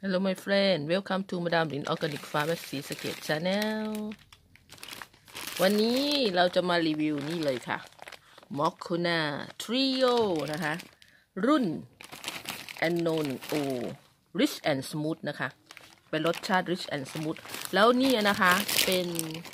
Hello my friend, welcome to Madam Lin Organic Pharmacy สเกต Channel วันนี้เราจะมารีวิวนี่เลยค่ะ Moccona Trio นะคะรุ่น Anno 1O Rich and Smooth นะคะเป็นรสชาติ Rich and Smooth แล้วนี่นะคะเป็น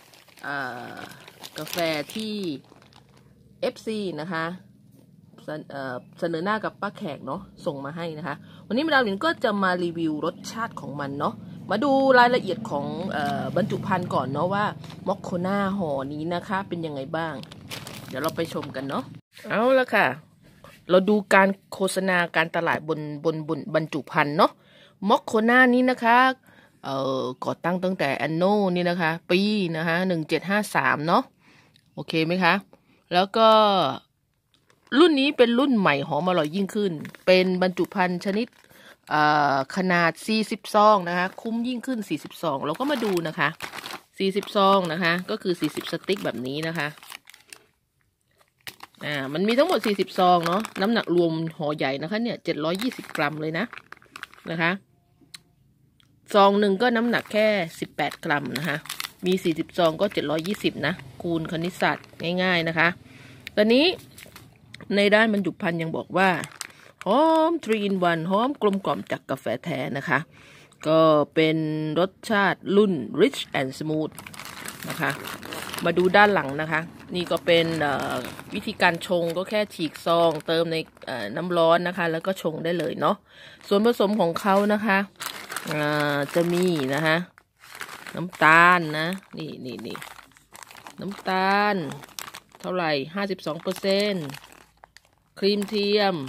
กาแฟที่ FC นะคะเสนอหน้ากับป้าแขกเนาะส่งมาให้นะคะวันนี้มาดามหลินก็จะมารีวิวรสชาติของมันเนาะมาดูรายละเอียดของบรรจุภัณฑ์ก่อนเนาะว่ามอคโคน่าห่อนี้นะคะเป็นยังไงบ้างเดี๋ยวเราไปชมกันเนาะเอาละค่ะเราดูการโฆษณาการตลาดบนบรรจุภัณฑ์เนาะมอคโคน่านี้นะคะก่อตั้งตั้งแต่แอนโนนี่นะคะปีนะคะ1753เนาะโอเคไหมคะแล้วก็รุ่นนี้เป็นรุ่นใหม่หอมอร่อยยิ่งขึ้นเป็นบรรจุภัณฑ์ชนิดขนาด40ซองนะคะคุ้มยิ่งขึ้น40ซองเราก็มาดูนะคะ40ซองนะคะก็คือ40สติ๊กแบบนี้นะคะมันมีทั้งหมด40ซองเนาะน้ำหนักรวมห่อใหญ่นะคะเนี่ย720กรัมเลยนะคะซองหนึ่งก็น้ำหนักแค่18กรัมนะคะมี40ซองก็720นะคูณคณิตศาสตร์ง่ายๆนะคะตอนนี้ในด้านบรรจุภัณฑ์ยังบอกว่าหอม3 in 1หอมกลมกล่อมจากกาแฟแท้นะคะก็เป็นรสชาติรุ่น Rich and Smooth นะคะมาดูด้านหลังนะคะนี่ก็เป็นวิธีการชงก็แค่ฉีกซองเติมในน้ำร้อนนะคะแล้วก็ชงได้เลยเนาะส่วนผสมของเขานะคะจะมีนะคะน้ำตาลนะนี่น้ำตาลเท่าไหร่ 52%ครีมเทียม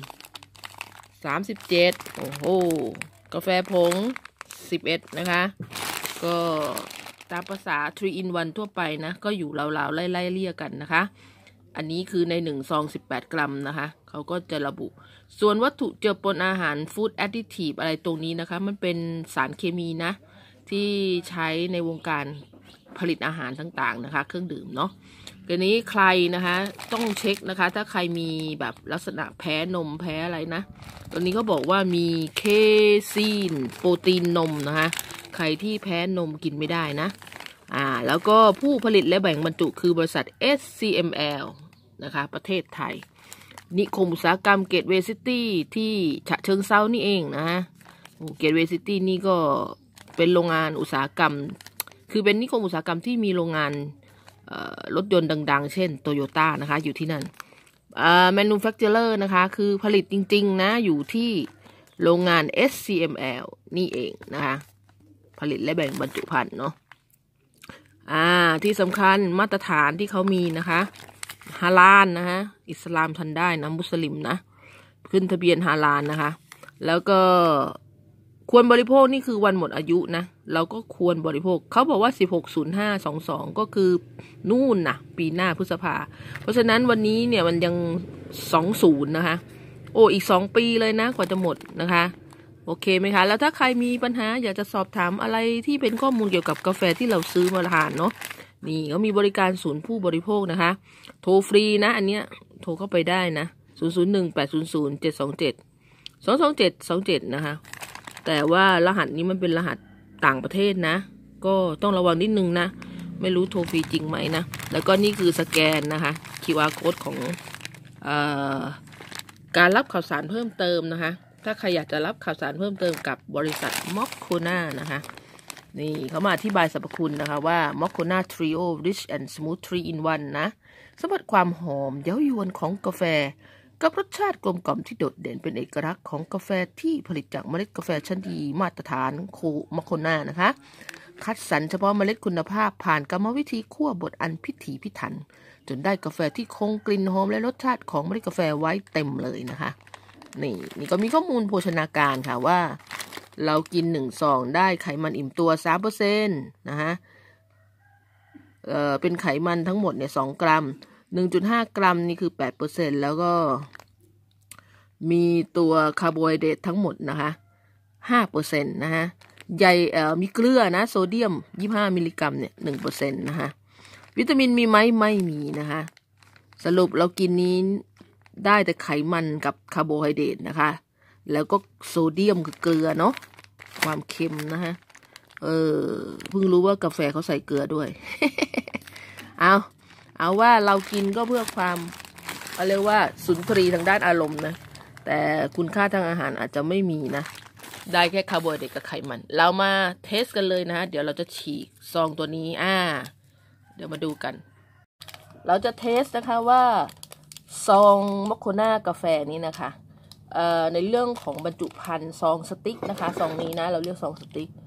37โอ้โหกาแฟผง11นะคะก็ตามภาษา3 in 1ทั่วไปนะก็อยู่ราวๆไล่เลี่ยกันนะคะอันนี้คือใน1ซอง18กรัมนะคะเขาก็จะระบุส่วนวัตถุเจือปนอาหารฟู้ดแอดดิทีฟอะไรตรงนี้นะคะมันเป็นสารเคมีนะที่ใช้ในวงการผลิตอาหารต่างๆนะคะเครื่องดื่มเนาะทีนี้ใครนะคะต้องเช็คนะคะถ้าใครมีแบบลักษณะแพ้นมแพ้อะไรนะตัวนี้ก็บอกว่ามีเคซีนโปรตีนนมนะคะใครที่แพ้นมกินไม่ได้นะแล้วก็ผู้ผลิตและแบ่งบรรจุคือบริษัท SCML นะคะประเทศไทยนิคมอุตสาหกรรมเกตเวย์ซิตี้ที่ฉะเชิงเทรานี่เองนะฮะเกตเวย์ซิตี้นี่ก็เป็นโรงงานอุตสาหกรรมคือเป็นนิคมอุตสาหกรรมที่มีโรงงานรถยนต์ดังๆเช่นโตโยต้านะคะอยู่ที่นั่นmanufacturer นะคะคือผลิตจริงๆนะอยู่ที่โรงงาน SCML นี่เองนะคะผลิตและแบ่งบรรจุภัณฑ์เนาะที่สำคัญมาตรฐานที่เขามีนะคะฮาลาลนะคะอิสลามทานได้นะมุสลิมนะขึ้นทะเบียนฮาลาลนะคะแล้วก็ควรบริโภคนี่คือวันหมดอายุนะเราก็ควรบริโภคเขาบอกว่า16/05/22ก็คือนู่นนะปีหน้าพฤษภาเพราะฉะนั้นวันนี้เนี่ยมันยัง20นะคะโอ้อีก2ปีเลยนะกว่าจะหมดนะคะโอเคไหมคะแล้วถ้าใครมีปัญหาอยากจะสอบถามอะไรที่เป็นข้อมูลเกี่ยวกับกาแฟที่เราซื้อมาทานเนาะนี่เขามีบริการศูนย์ผู้บริโภคนะคะโทรฟรีนะอันเนี้ยโทรเข้าไปได้นะ001-800-727 นะคะแต่ว่ารหัสนี้มันเป็นรหัสต่างประเทศนะก็ต้องระวังนิดนึงนะไม่รู้โทรฟรีจริงไหมนะแล้วก็นี่คือสแกนนะคะ QR code ของการรับข่าวสารเพิ่มเติมนะคะถ้าใครอยากจะรับข่าวสารเพิ่มเติมกับบริษัท Moccona นะคะนี่เขามาอธิบายสรรพคุณนะคะว่า Moccona Trio Rich and Smooth 3 in 1นะสัมผัสความหอมเย้ายวนของกาแฟกับรสชาติกลมกล่อมที่โดดเด่นเป็นเอกลักษณ์ของกาแฟที่ผลิตจากเมล็ดกาแฟชั้นดีมาตรฐานมอคโคน่านะคะคัดสรรเฉพาะเมล็ดคุณภาพผ่านกรรมวิธีคั่วบดอันพิถีพิถันจนได้กาแฟที่คงกลิ่นหอมและรสชาติของเมล็ดกาแฟไว้เต็มเลยนะคะนี่ก็มีข้อมูลโภชนาการค่ะว่าเรากิน1ซองได้ไขมันอิ่มตัว 3% นะคะเป็นไขมันทั้งหมดเนี่ย2กรัม1.5 กรัมนี่คือ 8% แล้วก็มีตัวคาร์โบไฮเดรตทั้งหมดนะคะ 5% นะคะมีเกลือนะโซเดียม25มิลลิกรัมเนี่ย 1% นะคะวิตามินมีไหมไม่มีนะคะสรุปเรากินนี้ได้แต่ไขมันกับคาร์โบไฮเดรตนะคะแล้วก็โซเดียมคือเกลือเนาะความเค็มนะฮะเพิ่งรู้ว่ากาแฟเขาใส่เกลือด้วย เอาว่าเรากินก็เพื่อความเรียกว่าสุนทรีย์ทางด้านอารมณ์นะแต่คุณค่าทางอาหารอาจจะไม่มีนะได้แค่คาร์โบไฮเดรตกับไขมันเรามาเทสกันเลยนะฮะเดี๋ยวเราจะฉีกซองตัวนี้เดี๋ยวมาดูกันเราจะเทสนะคะว่าซองมอคโคน่ากาแฟนี้นะคะในเรื่องของบรรจุภัณฑ์ซองสติ๊กนะคะซองนี้นะเราเรียกซองสติ๊ก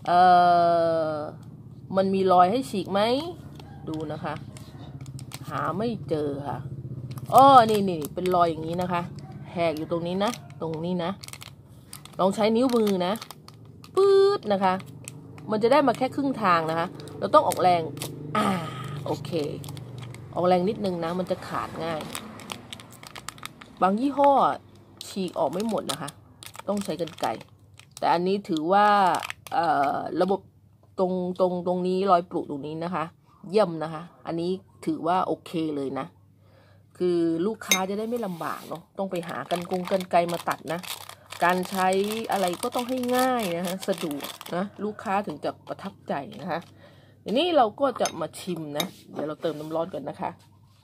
มันมีรอยให้ฉีกไหมดูนะคะหาไม่เจอค่ะนี่เป็นรอยอย่างนี้นะคะแหกอยู่ตรงนี้นะตรงนี้นะลองใช้นิ้วมือนะปื๊ดนะคะมันจะได้มาแค่ครึ่งทางนะคะเราต้องออกแรงโอเคออกแรงนิดนึงนะมันจะขาดง่ายบางยี่ห้อฉีกออกไม่หมดนะคะต้องใช้กรรไกรแต่อันนี้ถือว่าระบบตรงนี้รอยปลุตรงนี้นะคะเยี่ยมนะคะอันนี้ถือว่าโอเคเลยนะคือลูกค้าจะได้ไม่ลำบากเนาะต้องไปหากันไกรมาตัดนะการใช้อะไรก็ต้องให้ง่ายนะคะสะดวกนะลูกค้าถึงจะประทับใจนะคะทีนี้เราก็จะมาชิมนะเดี๋ยวเราเติมน้ำร้อนกันนะคะ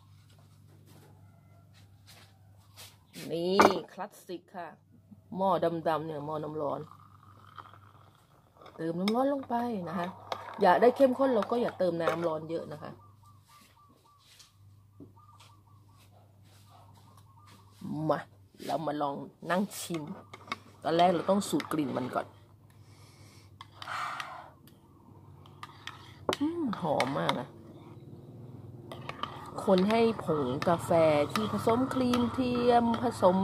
นี่คลาสสิกค่ะหม้อดำๆเนี่ยหม้อน้ำร้อนเติมน้ำร้อนลงไปนะคะอย่าได้เข้มข้นเราก็อย่าเติมน้ำร้อนเยอะนะคะมาเรามาลองนั่งชิมตอนแรกเราต้องสูดกลิ่นมันก่อนหอมมากนะคนให้ผงกาแฟที่ผสมครีมเทียมผสม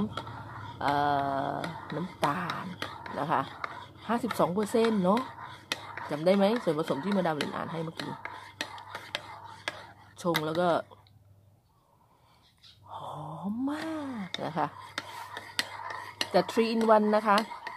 น้ำตาลนะคะ52%เนาะจำได้ไหมส่วนผสมที่มาดามลินอ่านให้เมื่อกี้ชงแล้วก็หอมมากนะคะแต่3 in 1นะคะ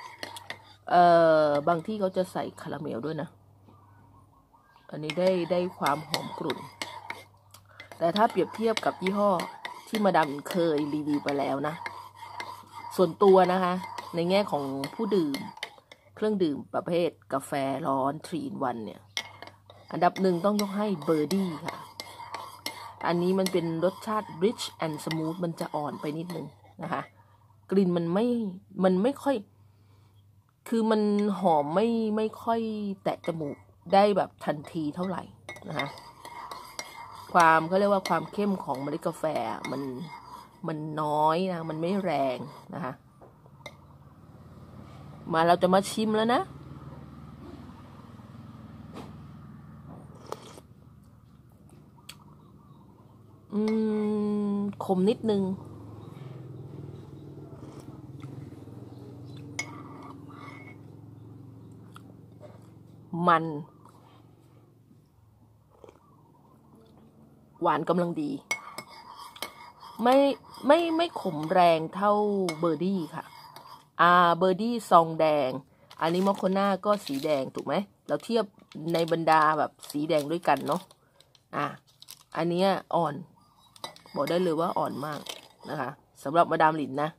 บางที่เขาจะใส่คาราเมลด้วยนะอันนี้ได้ความหอมกรุ่นแต่ถ้าเปรียบเทียบกับยี่ห้อที่มาดามเคยรีวิวไปแล้วนะส่วนตัวนะคะในแง่ของผู้ดื่มเครื่องดื่มประเภทกาแฟร้อน3 in 1เนี่ยอันดับ1ต้องยกให้เบอร์ดี้ค่ะอันนี้มันเป็นรสชาติ rich and smooth มันจะอ่อนไปนิดนึงนะคะกลิ่นมันไม่ค่อยคือมันหอมไม่ค่อยแตะจมูกได้แบบทันทีเท่าไหร่นะคะความเขาเรียกว่าความเข้มของเมล็ดกาแฟมันน้อยนะมันไม่แรงนะคะมาเราจะมาชิมแล้วนะขมนิดนึงมันหวานกำลังดีไม่ขมแรงเท่าเบอร์ดี้ค่ะเบอร์ดี้ซองแดงอันนี้มอคโคน่าก็สีแดงถูกไหมเราเทียบในบรรดาแบบสีแดงด้วยกันเนาะอันนี้อ่อนบอกได้เลยว่าอ่อนมากนะคะสำหรับมาดามลินนะ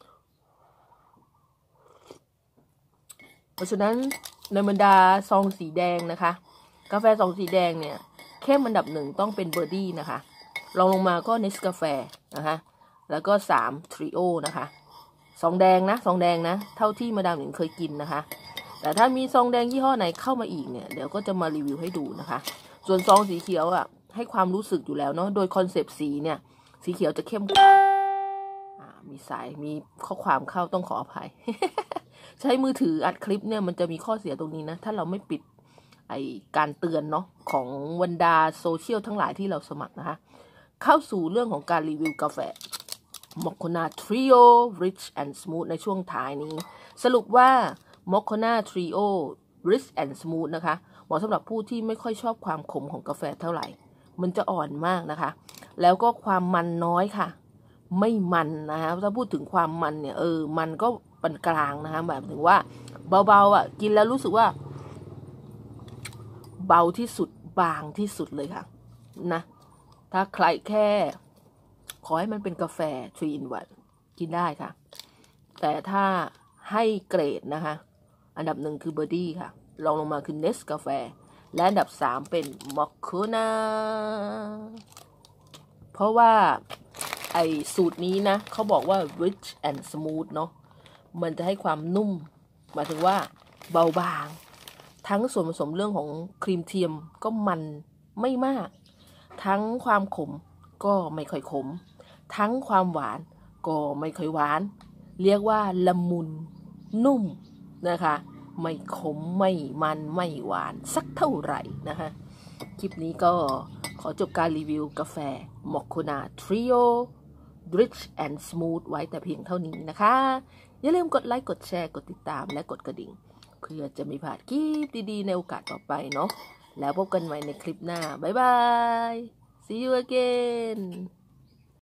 เพราะฉะนั้นในบรรดาซองสีแดงนะคะกาแฟซองสีแดงเนี่ยเข้มอันดับ1ต้องเป็นเบอร์ดี้นะคะลงมาก็เนสกาแฟนะคะแล้วก็3ทริโอนะคะซองแดงนะเท่าที่มาดามหนิงเคยกินนะคะแต่ถ้ามีซองแดงยี่ห้อไหนเข้ามาอีกเนี่ยเดี๋ยวก็จะมารีวิวให้ดูนะคะส่วนซองสีเขียวให้ความรู้สึกอยู่แล้วเนาะโดยคอนเซปต์สีเนี่ยสีเขียวจะเข้มมีสายมีข้อความเข้าต้องขออภัย ใช้มือถืออัดคลิปเนี่ยมันจะมีข้อเสียตรงนี้นะถ้าเราไม่ปิดการเตือนเนาะของบรรดาโซเชียลทั้งหลายที่เราสมัครนะคะเข้าสู่เรื่องของการรีวิวกาแฟมอคโคน่าทริโอ Rich and Smooth ในช่วงท้ายนี้สรุปว่ามอคโคน่าทริโอ Rich and Smooth นะคะเหมาะสำหรับผู้ที่ไม่ค่อยชอบความขมของกาแฟเท่าไหร่มันจะอ่อนมากนะคะแล้วก็ความมันน้อยค่ะไม่มันนะคะถ้าพูดถึงความมันเนี่ยมันก็ปานกลางนะคะแบบถึงว่าเบาๆกินแล้วรู้สึกว่าเบาที่สุดบางที่สุดเลยค่ะนะถ้าใครแค่ขอให้มันเป็นกาแฟ3 in 1กินได้ค่ะแต่ถ้าให้เกรดนะคะอันดับ1คือเบอร์ดี้ค่ะรองลงมาคือเนสกาแฟและอันดับ3เป็นมอคโคนาเพราะว่าไอสูตรนี้นะเขาบอกว่า rich and smooth เนาะมันจะให้ความนุ่มหมายถึงว่าเบาบางทั้งส่วนผสมเรื่องของครีมเทียมก็มันไม่มากทั้งความขมก็ไม่ค่อยขมทั้งความหวานก็ไม่ค่อยหวานเรียกว่าละมุนนุ่มนะคะไม่ขมไม่มันไม่หวานสักเท่าไหร่นะคะคลิปนี้ก็ขอจบการรีวิวกาแฟมอคโคนาทริโอ rich and smooth ไว้แต่เพียงเท่านี้นะคะอย่าลืมกดไลค์กดแชร์กดติดตามและกดกระดิ่งเพื่อจะไม่พลาดคลิปดีๆในโอกาสต่อไปเนาะแล้วพบกันใหม่ในคลิปหน้าบ๊ายบาย see you again